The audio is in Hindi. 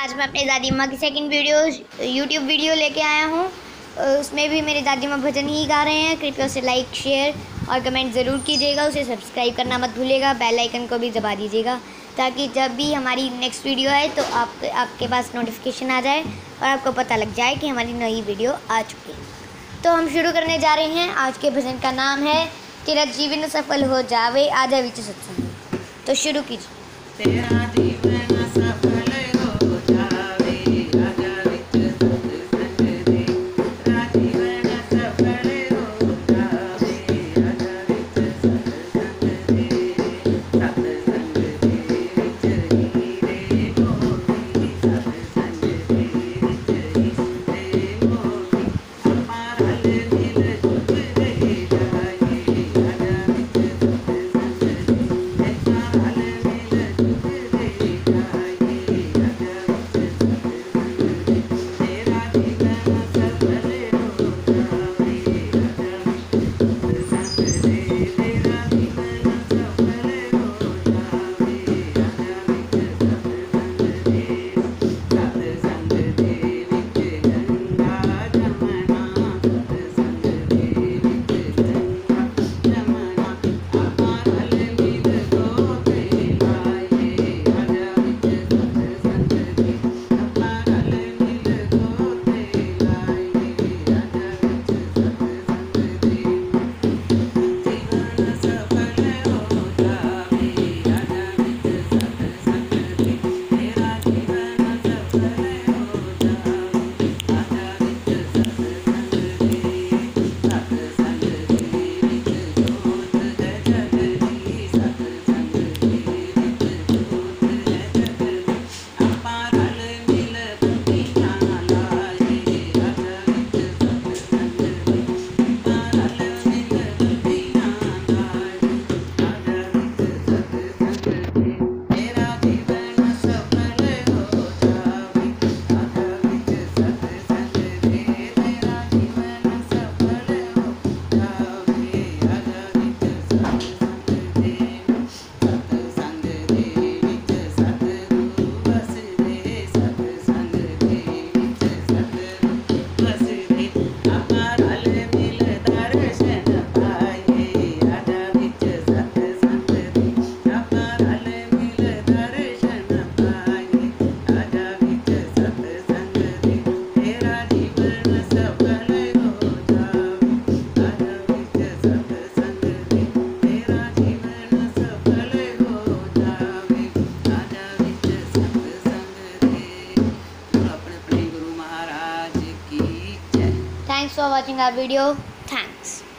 आज मैं अपनी दादी माँ की सेकंड वीडियो यूट्यूब वीडियो लेके आया हूँ। उसमें भी मेरी दादी माँ भजन ही गा रहे हैं। कृपया उसे लाइक शेयर और कमेंट ज़रूर कीजिएगा। उसे सब्सक्राइब करना मत भूलिएगा। बेल आइकन को भी दबा दीजिएगा ताकि जब भी हमारी नेक्स्ट वीडियो आए तो आपके पास नोटिफिकेशन आ जाए और आपको पता लग जाए कि हमारी नई वीडियो आ चुकी है। तो हम शुरू करने जा रहे हैं। आज के भजन का नाम है तेरा जीवन सफल हो जावे आजा विच सत्संग। तो शुरू कीजिए। तेरा जीवन सफल हो जावे आजा विच सत्संग दे। तेरा जीवन सफल हो जावे आजा विच सत्संग दे। सत्संग दे विच हीरे मोती, सत्संग दे विच हीरे मोती। आपां रल मिल जुल रहे जाए आजा विच सत्संग दे। आपां रल मिल जुल रहे जाए आजा विच सत्संग दे। तेरा जीवन सफल हो जावे आजा विच सत्संग दे। तेरा जीवन सफल हो जावे आजा विच सत्संग दे। सत्संग दे विच गंगा जमना, सत्संग दे विच गंगा जमना। आपां रल मिल गोते लाए आजा विच सत्संग दे। आपां रल मिल गोते लाए आजा विच सत्संग दे। जीवन सफल हो जावे आजा विच सत्संग दे। तेरा जीवन सफल हो जावे आजा विच सत्संग दे। सत्संग दे विच जोत है जगदी, सत्संग दे विच जोत है जगदी। आपां रल मिल बत्तियां लाए आजा विच सत्संग दे। आपां रल मिल बत्तियां लाए आजा विच सत्संग दे। तेरा जीवन सफल हो जावे आजा विच सत्संग दे। तेरा जीवन सफल हो जावे आजा विच सत्संग दे। सत्संग दे विच सतगुरु वसदे, सत्संग दे विच सतगुरु वसदे। आपां रल मिल दर्शन पाए आजा विच सत्संग दे। आपां रल मिल दर्शन पाए आजा विच सत्संग दे। तेरा जीवन सफल हो जावे आजा विच सत्संग दे। तेरा जीवन सफल हो जावे आजा विच सत्संग दे। अपने अपने गुरु महाराज की जय। Thanks for watching our video. Thanks.